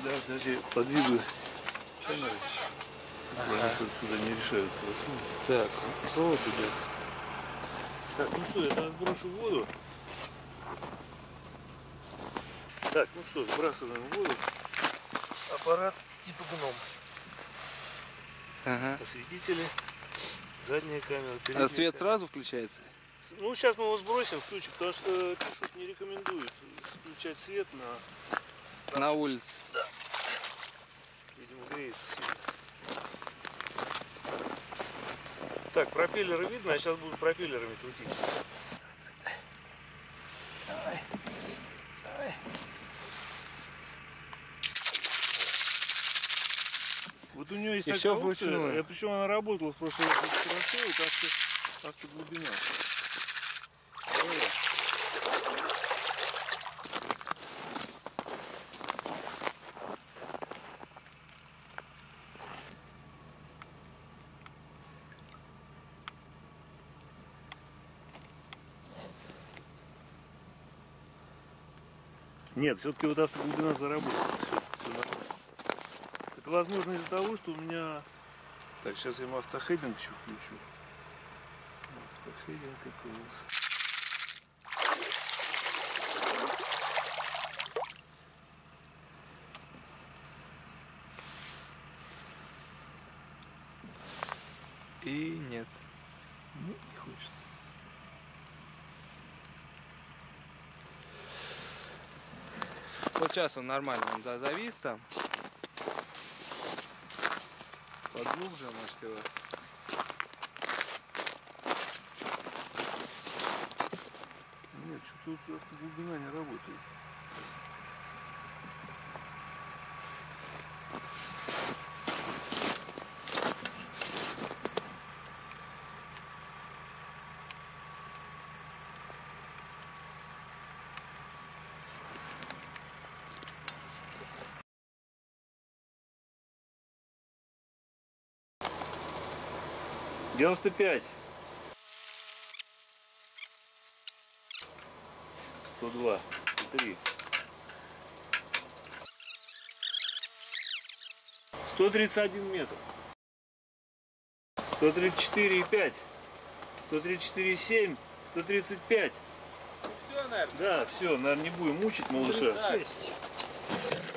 Да, подожди, подвигаю камеры. Ага. Сюда не решают. Так, провод идет. Так, ну что, я сброшу в воду. Так, ну что, сбрасываем в воду. Аппарат типа гном. Ага. Осветители, задняя камера, передняя А свет камера. сразу включается? Ну, сейчас мы его сбросим, включим, потому что пишут, не рекомендуют включать свет на улице. Да. Видимо, греется сильно. Так, пропеллеры видно, я сейчас буду пропеллерами крутить. Давай. Давай. Вот у нее есть такая опция, причем она работала в прошлый раз хорошо, и как-то глубина. Нет, все-таки вот автоглубина заработала. Все нормально. Это возможно из-за того, что у меня... Так, сейчас я ему автохединг еще включу. Автохединг какой у нас. И нет. Ну, не хочет. Вот сейчас он нормально, он завис там. Поглубже, может, его. Нет, что-то тут просто глубина не работает. Девяносто пять. 102. 3. 131 метр. 134,5. 134,7. 135. Все, наверное? Да, все, наверное, не будем мучить малыша. 6.